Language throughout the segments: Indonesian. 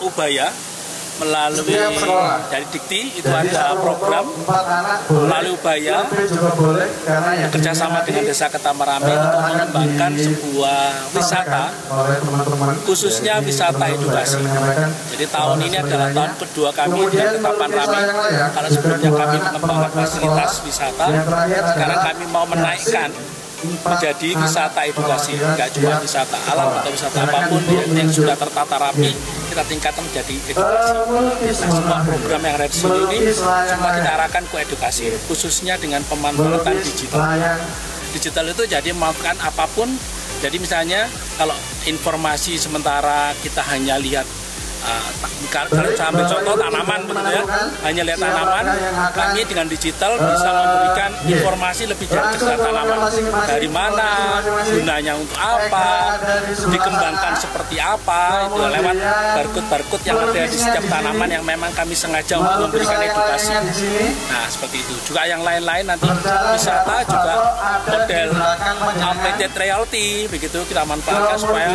Ubaya melalui dari Dikti itu ada program melalui Ubaya bekerjasama dengan Desa Ketamarame untuk mengembangkan sebuah wisata khususnya wisata edukasi. Jadi tahun ini adalah tahun kedua kami di Ketapang Rame. Kalau sebelumnya kami mengembangkan fasilitas wisata, sekarang kami mau menaikkan menjadi wisata edukasi, nggak cuma wisata alam atau wisata apapun yang sudah tertata rapi, kita tingkatkan menjadi edukasi. Nah, semua program yang ada di sini ini semua kita arahkan ke edukasi, khususnya dengan pemanfaatan digital. Digital itu jadi memanfaatkan apapun. Jadi misalnya kalau informasi sementara kita hanya lihat kalau saya ambil contoh tanaman begitu ya, hanya lihat tanaman, kami dengan digital bisa memberikan informasi lebih jauh tentang tanaman, dari mana, gunanya untuk apa, dikembangkan seperti apa, itu lewat barcode-barcode yang ada di setiap tanaman yang memang kami sengaja untuk memberikan edukasi. Nah seperti itu. Juga yang lain-lain nanti wisata juga model augmented reality begitu kita manfaatkan supaya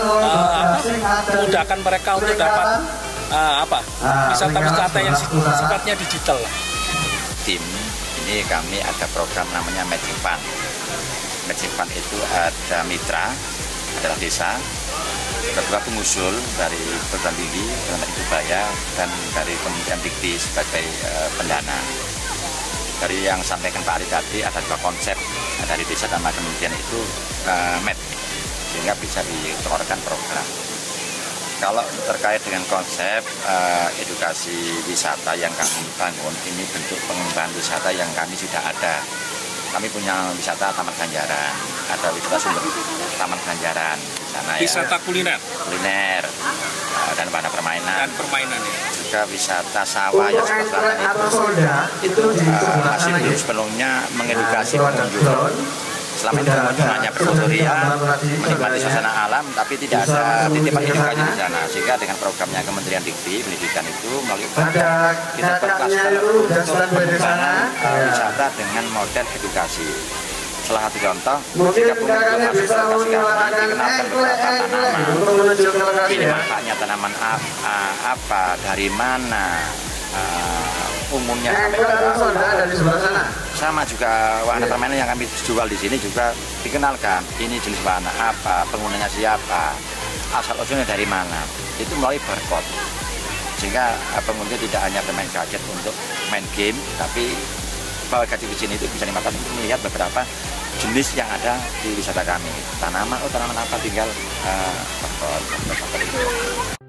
memudahkan mereka untuk dapat wisata-wisata yang sifatnya digital. Tim ini kami ada program namanya Magic Fund. Magic Fund itu ada mitra, adalah desa, beberapa pengusul dari perguruan tinggi, Ubaya, dan dari Kementerian Dikti sebagai pendana. Dari yang sampaikan Pak Ari tadi ada dua konsep dari desa dan kementerian itu sehingga bisa dikeluarkan program. Kalau terkait dengan konsep edukasi wisata yang kami bangun, ini bentuk pengembangan wisata yang kami sudah ada. Kami punya wisata Taman Ganjaran, ada wisata sumber Taman Ganjaran di sana ya. Wisata kuliner, dan wahana permainan. Ya. Juga wisata sawah yang sekarang itu masih belum sepenuhnya mengedukasi pengunjung. Selama ini pengunjung hanya berfotoria, menikmati suasana alam, tapi tidak ada titipan edukasi di sana. Sehingga dengan programnya Kementerian Dikti Pendidikan itu melalui program kita berkluster untuk pengembangan wisata dengan model edukasi. Salah satu contoh, jika pengunjung masuk ke lokasi kami, dikenalkan beberapa tanaman. Ini manfaatnya tanaman apa, dari mana, umumnya sampai berapa. Sama juga wahana permainan yang kami jual di sini juga dikenalkan. Ini jenis wahana apa, penggunanya siapa, asal-usulnya dari mana. Itu melalui barcode. Sehingga pengunjung tidak hanya bermain gadget untuk main game, tapi bawa gadget di sini itu bisa dimanfaatkan untuk melihat beberapa jenis yang ada di wisata kami. Tanaman apa, tinggal barcode.